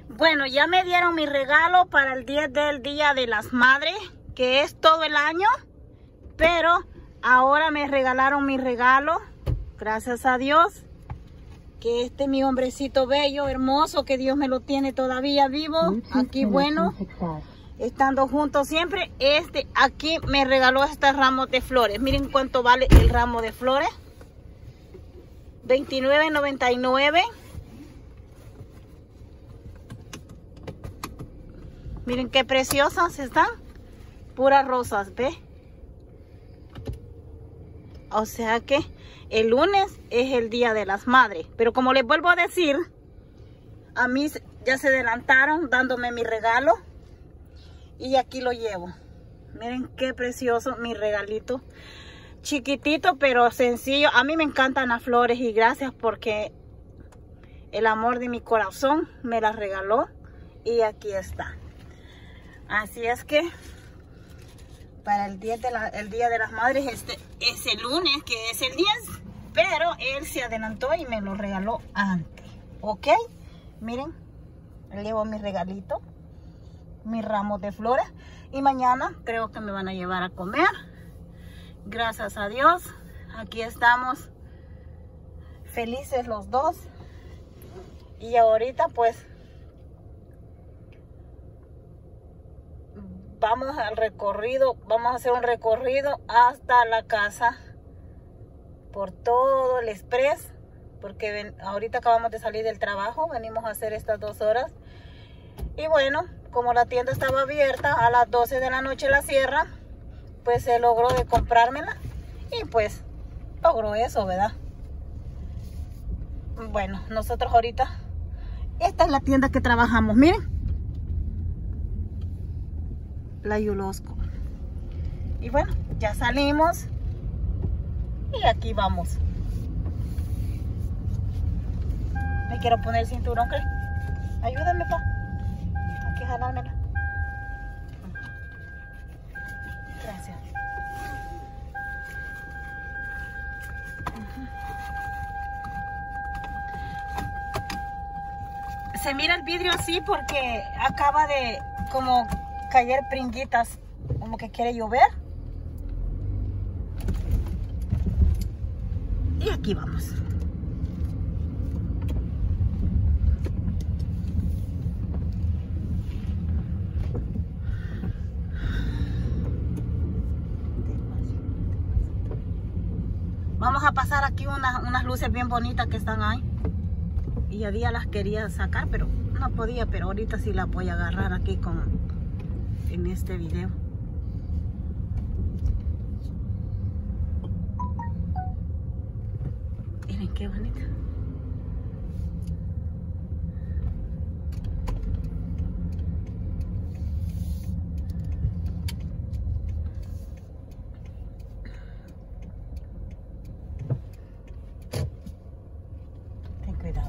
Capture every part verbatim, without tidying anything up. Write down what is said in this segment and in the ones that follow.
Bueno, ya me dieron mi regalo para el diez del Día de las Madres, que es todo el año, pero ahora me regalaron mi regalo, gracias a Dios, que este es mi hombrecito bello, hermoso, que Dios me lo tiene todavía vivo, aquí bueno, estando juntos siempre. Este aquí me regaló este ramo de flores. Miren cuánto vale el ramo de flores, veintinueve noventa y nueve. Miren qué preciosas están, puras rosas, ¿ve? O sea que el lunes es el Día de las Madres. Pero como les vuelvo a decir, a mí ya se adelantaron dándome mi regalo. Y aquí lo llevo. Miren qué precioso mi regalito. Chiquitito pero sencillo. A mí me encantan las flores y gracias porque el amor de mi corazón me las regaló. Y aquí está. Así es que para el día de, la, el día de las Madres, este es el lunes, que es el diez, pero él se adelantó y me lo regaló antes, ¿ok? Miren, le llevo mi regalito, mi ramo de flores, y mañana creo que me van a llevar a comer, gracias a Dios. Aquí estamos felices los dos, y ahorita pues vamos al recorrido, vamos a hacer un recorrido hasta la casa por todo el express, porque ven, ahorita acabamos de salir del trabajo, venimos a hacer estas dos horas. Y bueno, como la tienda estaba abierta, a las doce de la noche la cierra, pues se logró de comprármela y pues logró eso, ¿verdad? Bueno, nosotros ahorita, esta es la tienda que trabajamos, miren. La Yulosco. Y bueno, ya salimos y aquí vamos. Me quiero poner el cinturón, ¿qué? Ayúdame, pa. Aquí jalármela. Gracias. Se mira el vidrio así porque acaba de como caer pringuitas, como que quiere llover. Y aquí vamos. Vamos a pasar aquí unas, unas luces bien bonitas que están ahí. Y ya día las quería sacar, pero no podía, pero ahorita sí las voy a agarrar aquí con en este video. Miren qué bonita. Ten cuidado.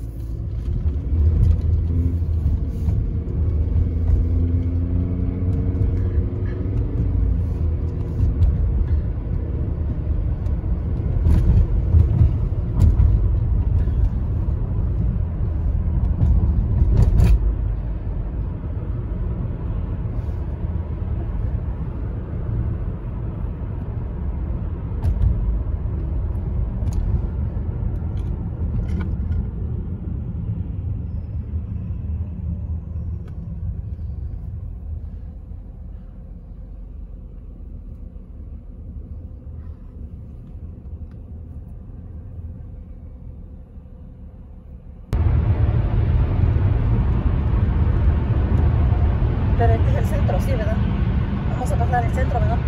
Pero este es el centro, sí, ¿verdad? Vamos a pasar el centro, ¿verdad?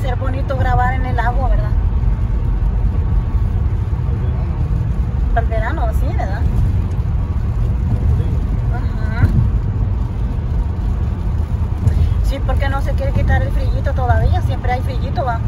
ser bonito grabar en el agua, ¿verdad? Para el verano, sí, ¿verdad? Ajá. Sí, porque no se quiere quitar el frillito todavía, siempre hay frillito, va.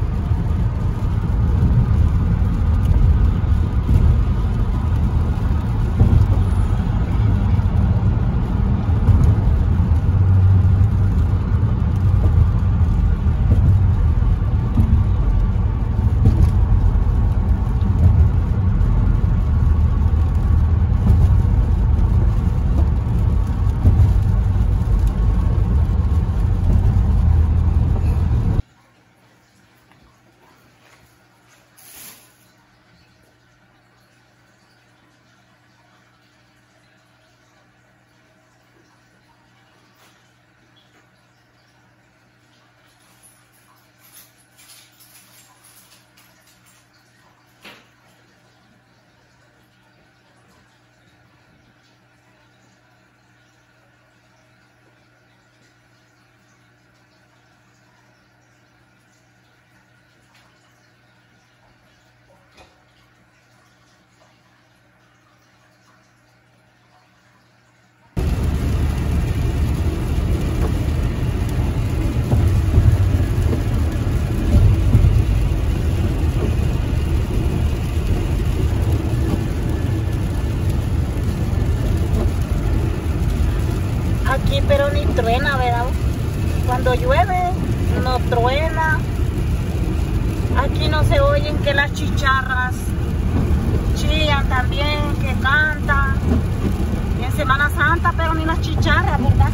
Aquí pero ni truena, ¿verdad? Cuando llueve no truena. Aquí no se oyen que las chicharras chillan también, que cantan. Y en Semana Santa pero ni las chicharras, ¿verdad?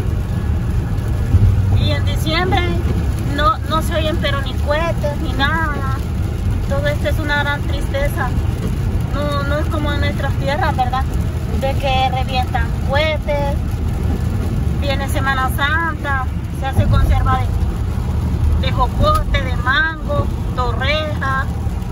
Y en diciembre no, no se oyen pero ni cohetes ni nada. Todo esto es una gran tristeza. No, no es como en nuestras tierras, ¿verdad? De que revientan cohetes. Viene Semana Santa, se hace conserva de, de jocote, de mango, torreja.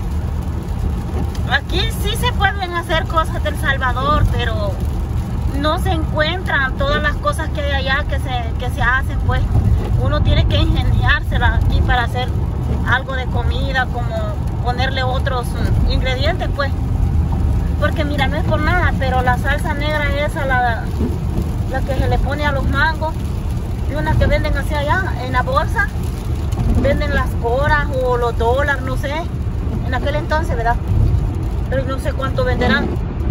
Aquí sí se pueden hacer cosas del Salvador, pero no se encuentran todas las cosas que hay allá que se, que se hacen, pues. Uno tiene que ingeniársela aquí para hacer algo de comida, como ponerle otros ingredientes, pues. Porque mira, no es por nada, pero la salsa negra esa, la... la que se le pone a los mangos, y una que venden hacia allá en la bolsa, venden las horas o los dólares, no sé, en aquel entonces, ¿verdad? Pero no sé cuánto venderán.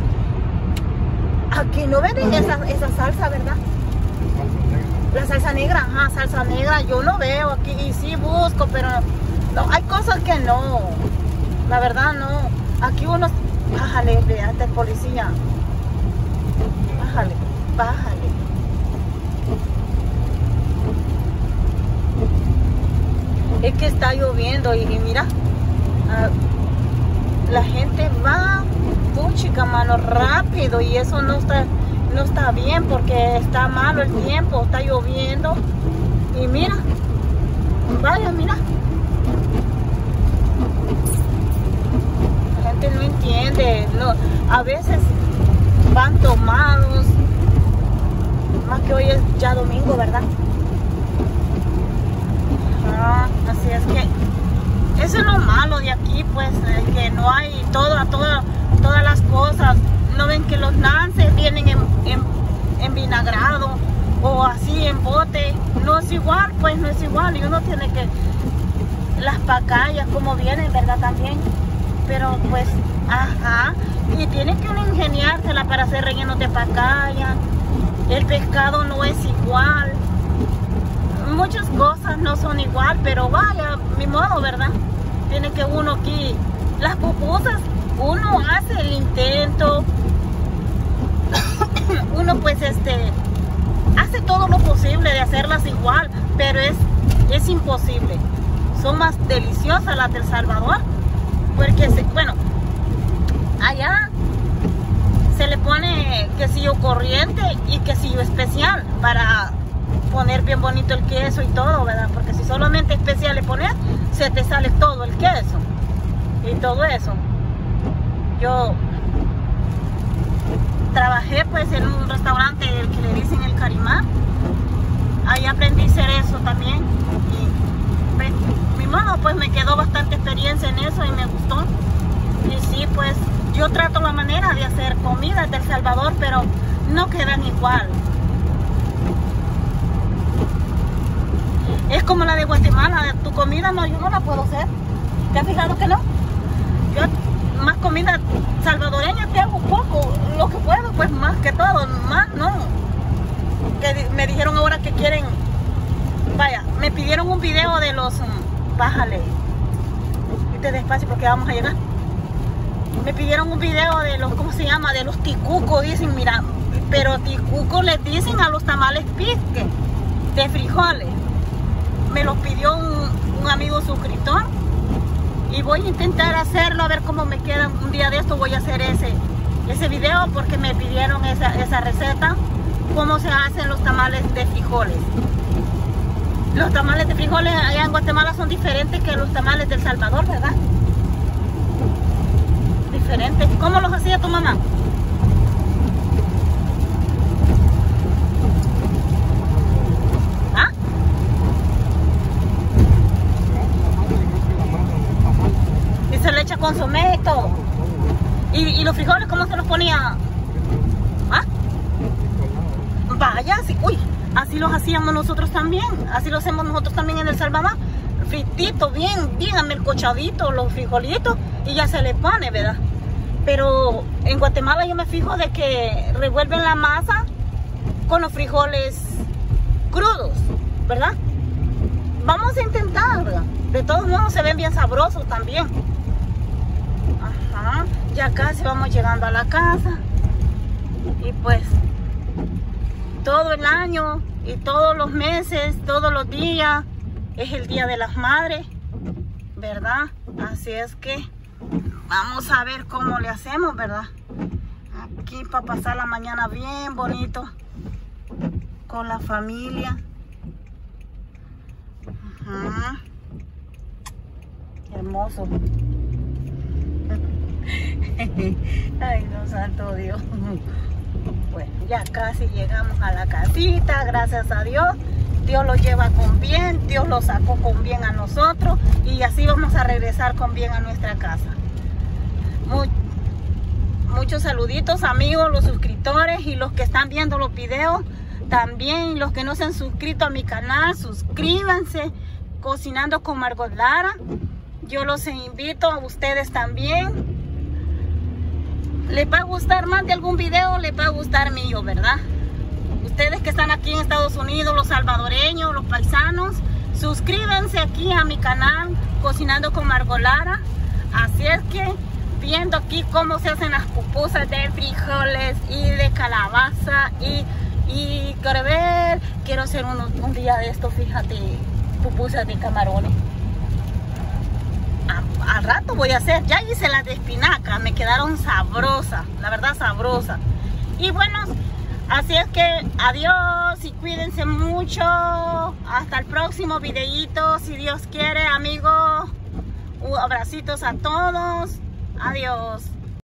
Aquí no venden esa, esa salsa, ¿verdad? La salsa negra, ajá, salsa negra, yo no veo aquí, y sí busco, pero no, hay cosas que no, la verdad no. Aquí uno, bájale, hasta el policía, bájale. Bájale. Es que está lloviendo y, y mira, uh, la gente va, puchica, mano, rápido, y eso no está, no está bien porque está malo el tiempo, está lloviendo y mira, vaya, mira. La gente no entiende, no, a veces van tomados. Más que hoy es ya domingo, ¿verdad? Ah, así es que eso es lo malo de aquí, pues, eh, que no hay todo, todo, todas las cosas. No ven que los lances vienen en, en, en vinagrado o así en bote. No es igual, pues no es igual. Y uno tiene que, las pacayas como vienen, ¿verdad? También. Pero pues, ajá. Y tiene que uno ingeniársela para hacer rellenos de pacaya. El pescado no es igual. Muchas cosas no son igual, pero vaya, mi modo, ¿verdad? Tiene que uno aquí, las pupusas, uno hace el intento. Uno pues este, hace todo lo posible de hacerlas igual, pero es, es imposible. Son más deliciosas las del Salvador, porque, se, bueno, allá se le pone quesillo corriente y quesillo especial para poner bien bonito el queso y todo, ¿verdad? Porque si solamente especial le pones, se te sale todo el queso y todo eso. Yo trabajé pues en un restaurante el que le dicen el Carimán. Ahí aprendí a hacer eso también. Y pues, mi modo, pues me quedó bastante experiencia en eso y me gustó. Y sí, pues yo trato la manera de hacer comida del Salvador, pero no quedan igual. Es como la de Guatemala, tu comida no, yo no la puedo hacer. ¿Te has fijado que no? Yo más comida salvadoreña te hago poco, lo que puedo, pues más que todo, más no. Que me dijeron ahora que quieren, vaya, me pidieron un video de los, um, bájale, viste despacio porque vamos a llegar. Me pidieron un video de los, ¿cómo se llama? De los ticucos, dicen, mira, pero ticucos les dicen a los tamales pisque, de frijoles. Me los pidió un, un amigo suscriptor y voy a intentar hacerlo, a ver cómo me queda. Un día de esto voy a hacer ese, ese video porque me pidieron esa, esa receta, cómo se hacen los tamales de frijoles. Los tamales de frijoles allá en Guatemala son diferentes que los tamales del Salvador, ¿verdad? Diferentes. ¿Cómo los hacía tu mamá? ¿Ah? Y se le echa consomé y todo. ¿Y, y los frijoles cómo se los ponía? ¿Ah? Vaya, sí. Uy, así los hacíamos nosotros también. Así lo hacemos nosotros también en El Salvador. Fritito, bien, bien amelcochadito los frijolitos y ya se le pone, ¿verdad? Pero en Guatemala yo me fijo de que revuelven la masa con los frijoles crudos, ¿verdad? Vamos a intentar. De todos modos se ven bien sabrosos también. Ajá, ya casi vamos llegando a la casa. Y pues todo el año y todos los meses, todos los días es el Día de las Madres, ¿verdad? Así es que vamos a ver cómo le hacemos, ¿verdad? Aquí para pasar la mañana bien bonito con la familia. Ajá. Hermoso. Ay, no, santo Dios. Bueno, ya casi llegamos a la casita, gracias a Dios. Dios lo lleva con bien, Dios lo sacó con bien a nosotros y así vamos a regresar con bien a nuestra casa. Muy, muchos saluditos, amigos, los suscriptores y los que están viendo los videos. También los que no se han suscrito a mi canal, suscríbanse. Cocinando con Margot Lara. Yo los invito a ustedes también. Les va a gustar más de algún video, les va a gustar mío, ¿verdad? Ustedes que están aquí en Estados Unidos, los salvadoreños, los paisanos, suscríbanse aquí a mi canal Cocinando con Margot Lara. Así es que viendo aquí cómo se hacen las pupusas de frijoles y de calabaza y, y quiero ver, quiero hacer un, un día de esto, fíjate, pupusas de camarones. A, al rato voy a hacer, ya hice las de espinaca, me quedaron sabrosas, la verdad sabrosas. Y bueno, así es que adiós y cuídense mucho. Hasta el próximo videíto, si Dios quiere, amigos. Abracitos a todos. Adiós.